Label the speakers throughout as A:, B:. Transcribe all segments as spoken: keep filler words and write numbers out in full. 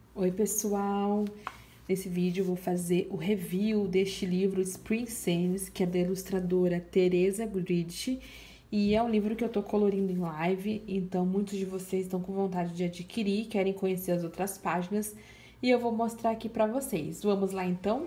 A: Oi pessoal, nesse vídeo eu vou fazer o review deste livro Spring Scenes, que é da ilustradora Teresa Gridge, e é um livro que eu tô colorindo em live, então muitos de vocês estão com vontade de adquirir, querem conhecer as outras páginas, e eu vou mostrar aqui pra vocês. Vamos lá então?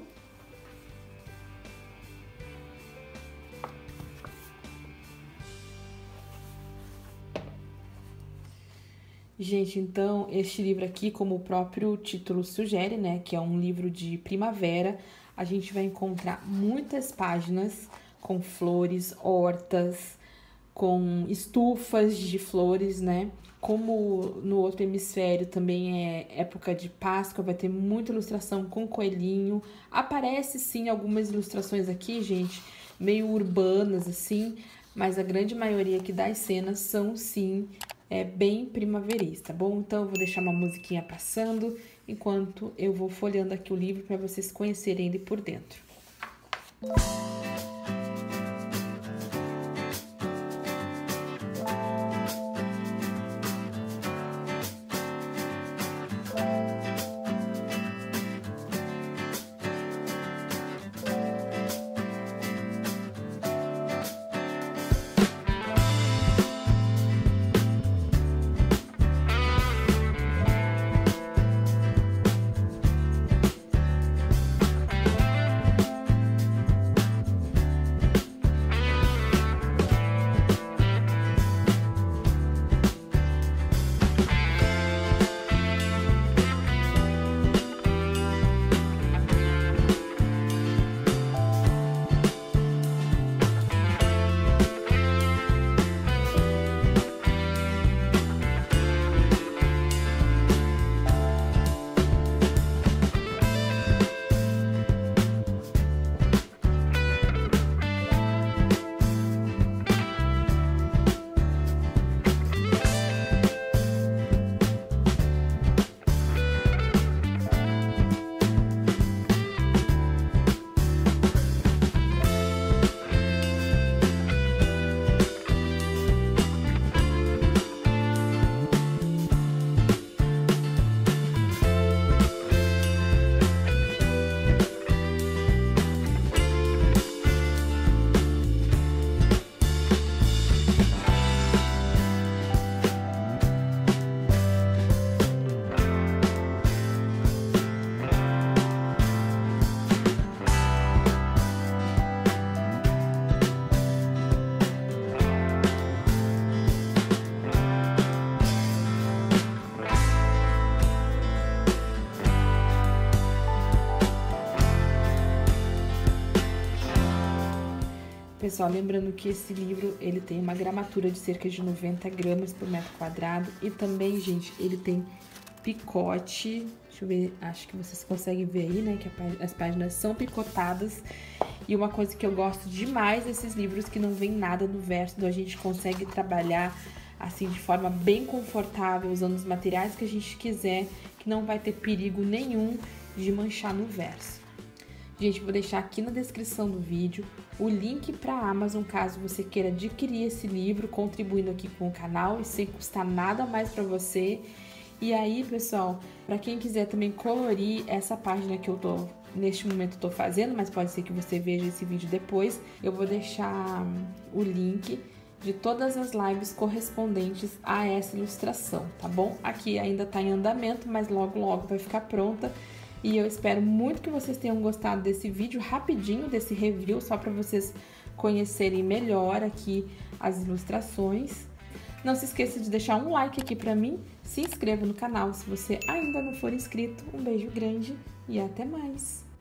A: Gente, então, este livro aqui, como o próprio título sugere, né, que é um livro de primavera, a gente vai encontrar muitas páginas com flores, hortas, com estufas de flores, né? Como no outro hemisfério também é época de Páscoa, vai ter muita ilustração com coelhinho. Aparece sim algumas ilustrações aqui, gente, meio urbanas assim, mas a grande maioria aqui das cenas são sim é bem primaverista, tá bom? Então eu vou deixar uma musiquinha passando enquanto eu vou folheando aqui o livro para vocês conhecerem ele por dentro. Pessoal, lembrando que esse livro, ele tem uma gramatura de cerca de noventa gramas por metro quadrado. E também, gente, ele tem picote. Deixa eu ver, acho que vocês conseguem ver aí, né? Que as páginas são picotadas. E uma coisa que eu gosto demais desses livros, que não vem nada no verso. Então a gente consegue trabalhar, assim, de forma bem confortável, usando os materiais que a gente quiser. Que não vai ter perigo nenhum de manchar no verso. Gente, vou deixar aqui na descrição do vídeo o link para a Amazon, caso você queira adquirir esse livro, contribuindo aqui com o canal e sem custar nada mais para você. E aí, pessoal, para quem quiser também colorir essa página que eu tô, neste momento, tô fazendo, mas pode ser que você veja esse vídeo depois, eu vou deixar o link de todas as lives correspondentes a essa ilustração, tá bom? Aqui ainda tá em andamento, mas logo, logo vai ficar pronta. E eu espero muito que vocês tenham gostado desse vídeo rapidinho, desse review, só para vocês conhecerem melhor aqui as ilustrações. Não se esqueça de deixar um like aqui para mim, se inscreva no canal se você ainda não for inscrito. Um beijo grande e até mais!